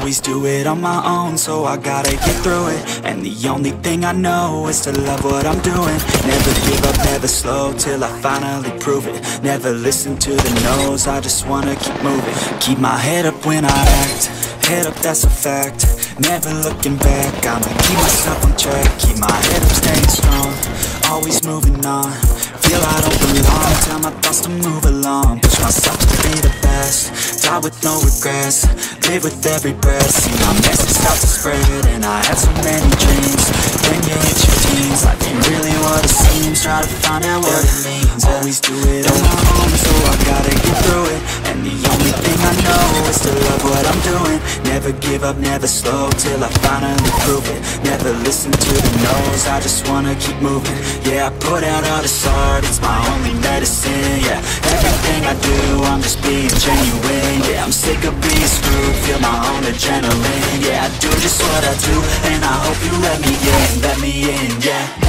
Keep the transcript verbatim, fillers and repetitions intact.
always do it on my own, so I gotta get through it. And the only thing I know is to love what I'm doing. Never give up, never slow, till I finally prove it. Never listen to the no's, I just wanna keep moving. Keep my head up when I act, head up, that's a fact. Never looking back, I'ma keep myself on track. Keep my head up, staying strong, always moving on. Feel I don't belong, tell my thoughts to move along. Push myself to be the best, die with no regrets. Live with every breath, see my message start to spread. And I had so many dreams, when you hit your teens, life ain't really what it seems. Try to find out what it means. Always do it on my own, so I gotta get through it. And the only thing I know is to love what I'm doing. Never give up, never slow, till I finally prove it. Never listen to the no's, I just wanna keep moving. Yeah, I put out all this art, it's my only medicine. Yeah, everything I do, I'm just being genuine. Yeah, I'm sick of being screwed, feel my own adrenaline. Yeah, I do just what I do, and I hope you let me in, let me in, yeah.